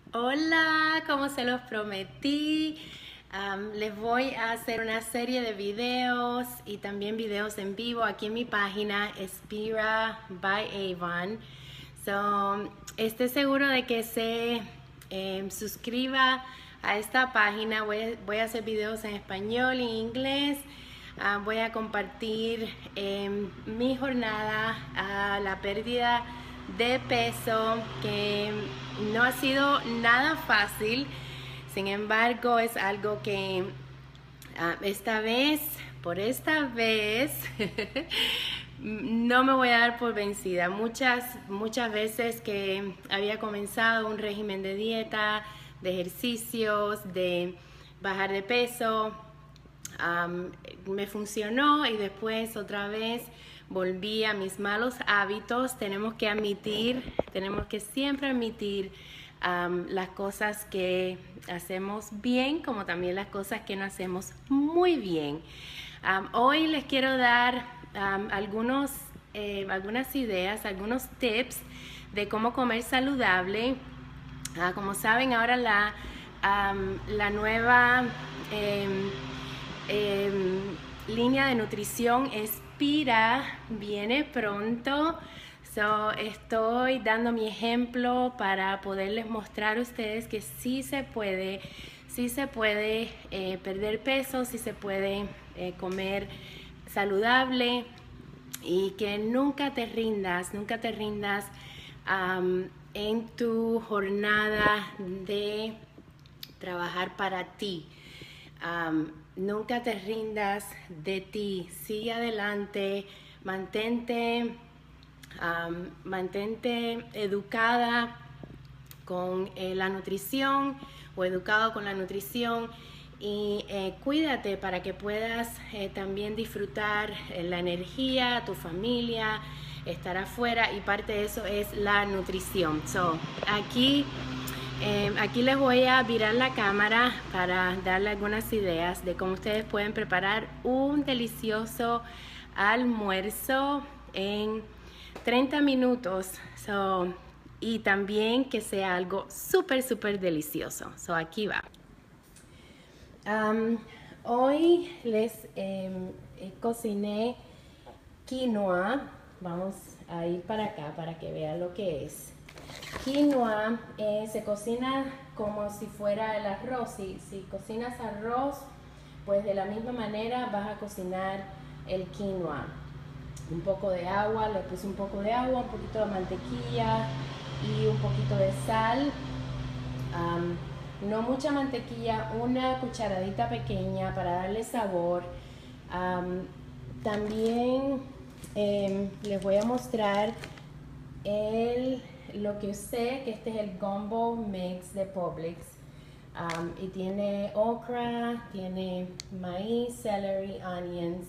Hola, como se los prometí, les voy a hacer una serie de videos y también videos en vivo aquí en mi página Espira by Avon. Esté seguro de que se suscriba a esta página. Voy a hacer videos en español y en inglés. Voy a compartir mi jornada a la pérdida de peso, que no ha sido nada fácil. Sin embargo, es algo que por esta vez no me voy a dar por vencida. Muchas veces que había comenzado un régimen de dieta, de ejercicios, de bajar de peso, me funcionó y después otra vez volví a mis malos hábitos. Tenemos que siempre admitir las cosas que hacemos bien, como también las cosas que no hacemos muy bien. Hoy les quiero dar algunas ideas, algunos tips de cómo comer saludable. Como saben, ahora la nueva línea de nutrición Espira viene pronto. Estoy dando mi ejemplo para poderles mostrar a ustedes que sí se puede perder peso, sí se puede comer saludable, y que nunca te rindas en tu jornada de trabajar para ti. Nunca te rindas de ti, sigue adelante, mantente educada con la nutrición, o educado con la nutrición, y cuídate para que puedas también disfrutar la energía, tu familia, estar afuera, y parte de eso es la nutrición. Aquí les voy a virar la cámara para darle algunas ideas de cómo ustedes pueden preparar un delicioso almuerzo en 30 minutos. Y también que sea algo súper delicioso. Aquí va. Hoy les cociné quinoa. Vamos a ir para acá para que vean lo que es. Quinoa se cocina como si fuera el arroz. Si cocinas arroz, pues de la misma manera vas a cocinar el quinoa. Un poco de agua, le puse un poco de agua, un poquito de mantequilla y un poquito de sal. No mucha mantequilla, una cucharadita pequeña para darle sabor. También les voy a mostrar lo que usé, que este es el Gumbo Mix de Publix. Y tiene okra, tiene maíz, celery, onions.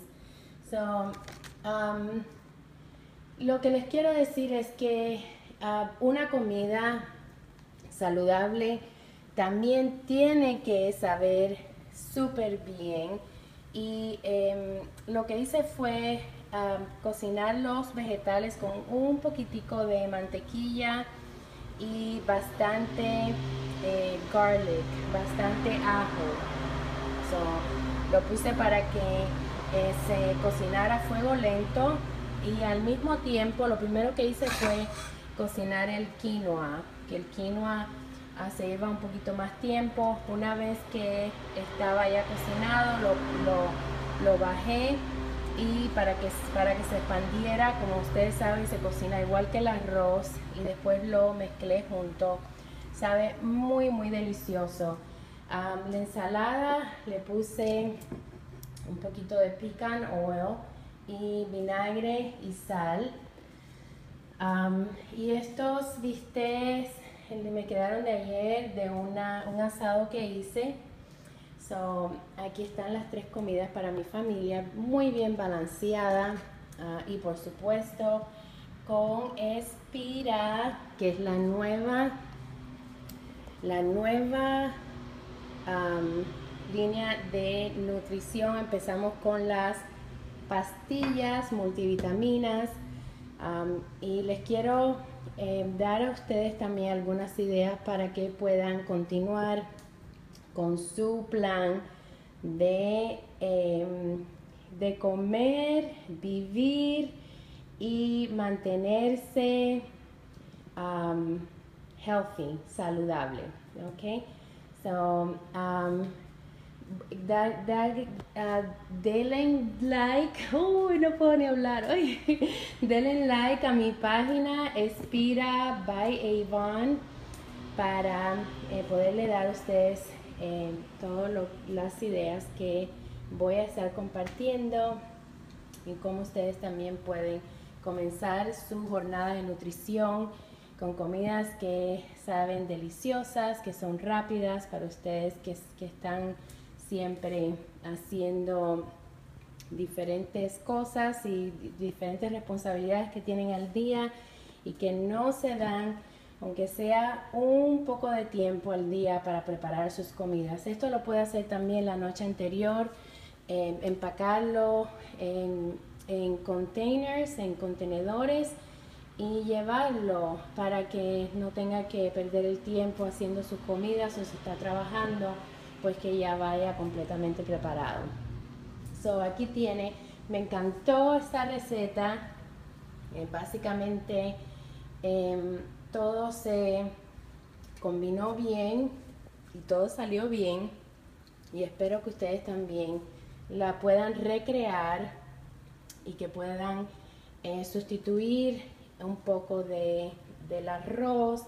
Lo que les quiero decir es que una comida saludable también tiene que saber súper bien. Y lo que hice fue cocinar los vegetales con un poquitico de mantequilla y bastante garlic, bastante ajo. Lo puse para que se cocinara a fuego lento, y al mismo tiempo lo primero que hice fue cocinar el quinoa, que el quinoa se lleva un poquito más tiempo. Una vez que estaba ya cocinado, lo bajé, y para que se expandiera, como ustedes saben, se cocina igual que el arroz, y después lo mezclé junto. Sabe muy delicioso. La ensalada le puse un poquito de pecan oil y vinagre y sal. Y estos bistecs me quedaron de ayer de un asado que hice. Aquí están las 3 comidas para mi familia, muy bien balanceada, y por supuesto con Espira, que es la nueva línea de nutrición. Empezamos con las pastillas multivitaminas, y les quiero dar a ustedes también algunas ideas para que puedan continuar con su plan de comer, vivir y mantenerse healthy, saludable. Okay, so denle like, no puedo ni hablar hoy. Denle like a mi página Espira by Avon para poderle dar a ustedes todas las ideas que voy a estar compartiendo y cómo ustedes también pueden comenzar su jornada de nutrición con comidas que saben deliciosas, que son rápidas para ustedes que están siempre haciendo diferentes cosas y diferentes responsabilidades que tienen al día y que no se dan, aunque sea un poco de tiempo al día para preparar sus comidas. Esto lo puede hacer también la noche anterior, empacarlo en containers, en contenedores y llevarlo para que no tenga que perder el tiempo haciendo sus comidas o si está trabajando, pues que ya vaya completamente preparado. So, aquí tiene, me encantó esta receta, básicamente todo se combinó bien y todo salió bien y espero que ustedes también la puedan recrear y que puedan sustituir un poco del arroz,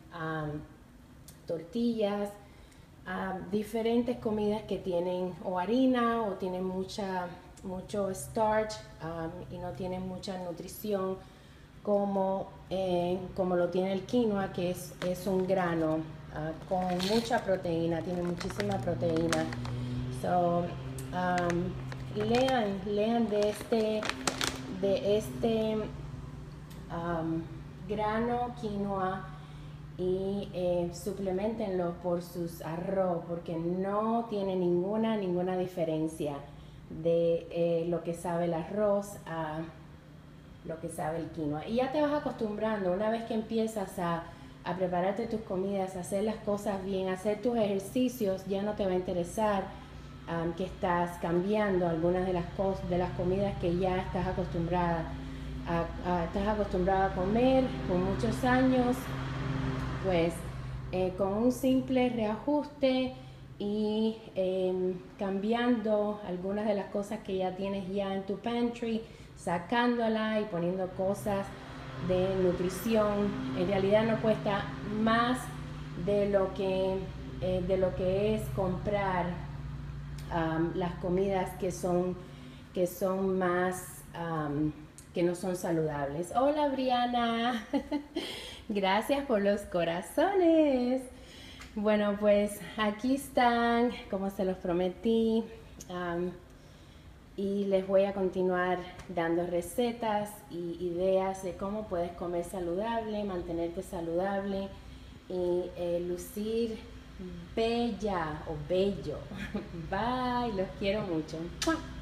tortillas, diferentes comidas que tienen o harina o tienen mucho starch y no tienen mucha nutrición como lo tiene el quinoa, que es un grano con mucha proteína, tiene muchísima proteína. So, lean de este grano quinoa y suplementenlo por sus arroz, porque no tiene ninguna diferencia de lo que sabe el arroz a lo que sabe el quinoa. Y ya te vas acostumbrando, una vez que empiezas a prepararte tus comidas, a hacer las cosas bien, a hacer tus ejercicios, ya no te va a interesar que estás cambiando algunas de las comidas que ya estás acostumbrada a comer por muchos años. Pues con un simple reajuste y cambiando algunas de las cosas que ya tienes ya en tu pantry, sacándola y poniendo cosas de nutrición, en realidad no cuesta más de lo que es comprar las comidas que son más que no son saludables. Hola Briana, gracias por los corazones. Bueno, pues aquí están, como se los prometí, y les voy a continuar dando recetas y ideas de cómo puedes comer saludable, mantenerte saludable y lucir bella o bello. Bye, los quiero mucho.